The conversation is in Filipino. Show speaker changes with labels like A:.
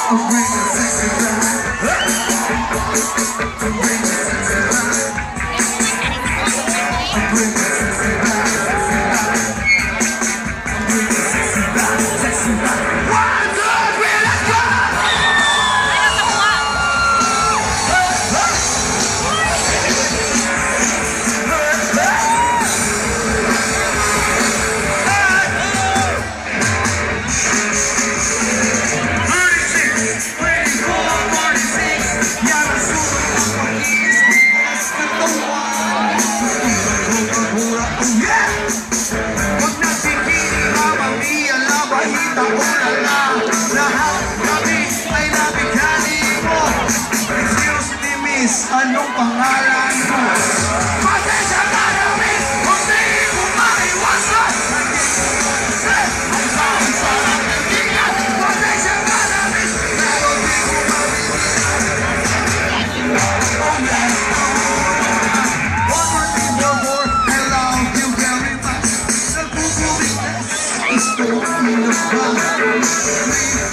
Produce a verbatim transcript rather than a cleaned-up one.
A: I'm bringing sexy back. I'm bringing sexy back. I'm bringing sexy back. I'm bringing sexy back. Sexy back. One, two, three, let's go! Anong pangalan mo? Pasensya ka na, miss! Kung di mo maiwasan! Ang sabi sa kaibigan! Pasensya ka na, miss! Pero di mo maiwasan! Oh yes, oh one more thing, one more. I love you very much. Nagpupulit na gusto mo pinabas.